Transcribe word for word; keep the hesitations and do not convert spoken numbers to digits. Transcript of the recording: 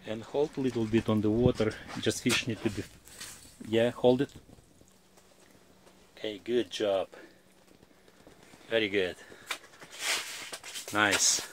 and hold a little bit on the water. Just fish need to be, yeah, hold it. Okay, good job. Very good. Nice.